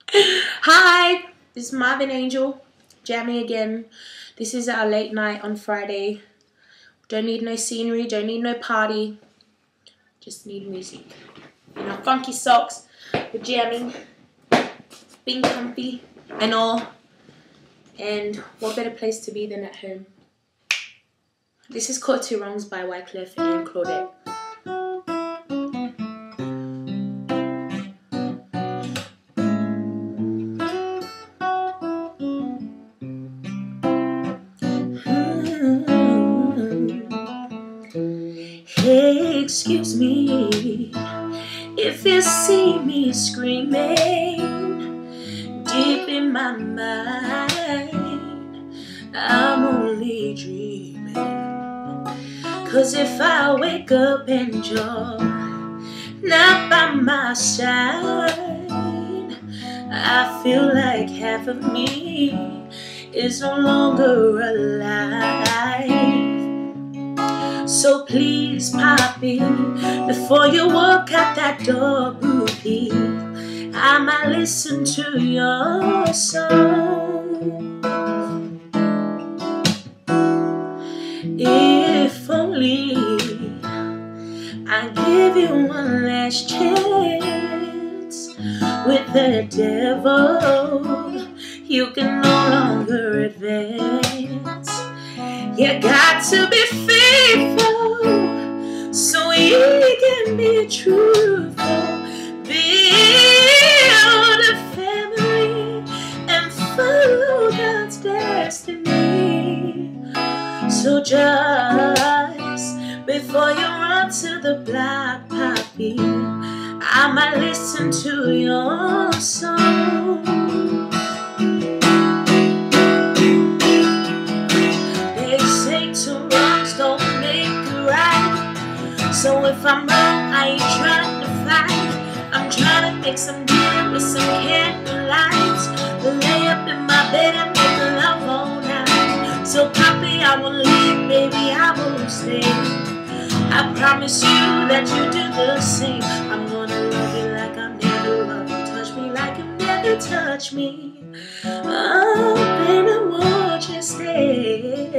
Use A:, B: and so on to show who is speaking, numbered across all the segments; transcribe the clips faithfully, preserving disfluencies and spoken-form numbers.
A: Hi, this is Marvin Angel, jamming again. This is our late night on Friday. Don't need no scenery, don't need no party. Just need music. In our funky socks, we're jamming, being comfy and all. And what better place to be than at home? This is called Two Wrongs by Wyclef and Claudette. Hey, excuse me if you see me screaming deep in my mind. I'm only dreaming, 'cause if I wake up and you're not by my side, I feel like half of me is no longer alive. So please, Poppy, before you walk out that door, Boopy, I might listen to your song. If only I give you one last chance with the devil, you can no longer advance. You got to be faithful so you can be truthful. Build a family and follow God's destiny. So just before you run to the block, Poppy, I might listen to your song. So if I'm wrong, I ain't trying to fight. I'm trying to make some dinner with some candlelights, lay up in my bed and make love all night. So Poppy, I won't leave, baby, I won't stay. I promise you that you do the same. I'm gonna love you like I never loved you, touch me like you never touched me. Oh, baby, won't you stay?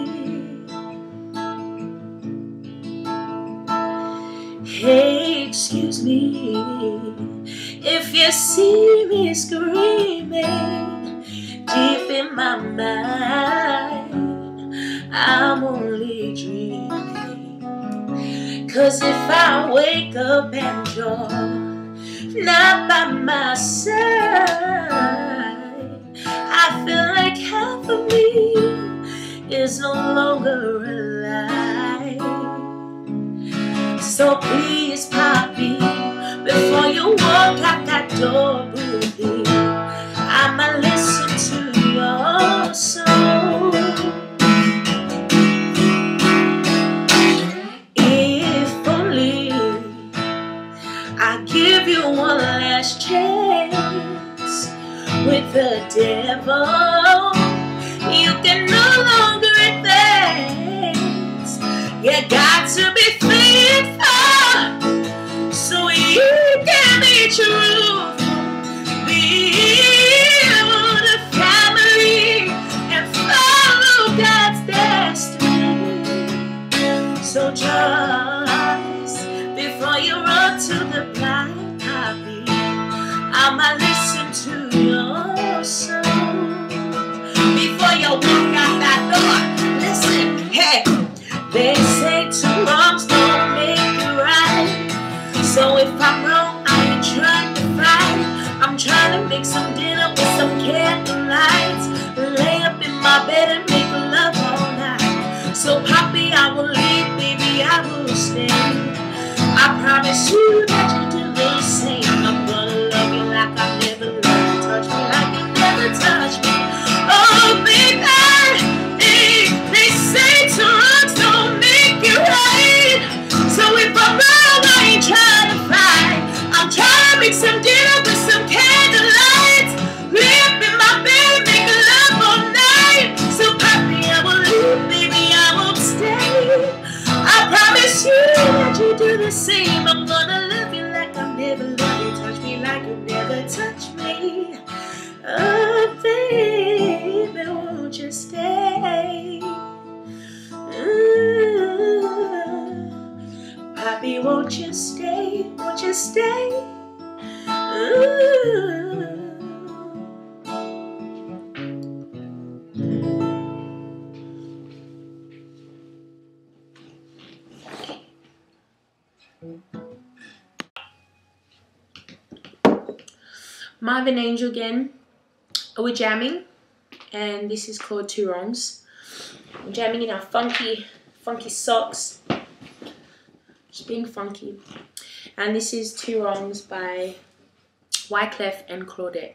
A: Hey, excuse me if you see me screaming deep in my mind. I'm only dreaming, 'cause if I wake up and you're not by my side, I feel like half of me is no longer alive. So please, Poppy, before you walk out that door, Boopy, I'ma listen to your song. If only I give you one last chance with the devil, you can no longer advance. You got to be faithful so you can be true. Build a family and follow God's destiny. So just before you run to the block, Poppy, I might listen to your song. Before you walk out that door, listen, hey. They say two wrongs don't make it right. So if I'm wrong, I ain't trying to fight. I'm trying to make some dinner with some candlelights, lay up in my bed and make love all night. So Poppy, I will leave, baby, I will stay. I promise you that you do the same. I'm gonna love you like I never loved you, touch me like you never touched me. Oh, baby, they, they say two wrongs don't make it right. So if I'm wrong, I ain't trying to fight. I'm trying to make some dinner with some candlelights, lay up in my bed and make love all night. So Poppy, I will leave, baby, I won't stay. I promise you that you do the same. I'm gonna love you like I've never loved you, touch me like you never touched me. Oh, baby, won't you stay? Ooh, Poppy, won't you stay? Won't you stay? Ooh. Marvin Angel again. We're jamming, and this is called Two Wrongs. We're jamming in our funky, funky socks. Just being funky. And this is Two Wrongs by Wyclef and Claudette.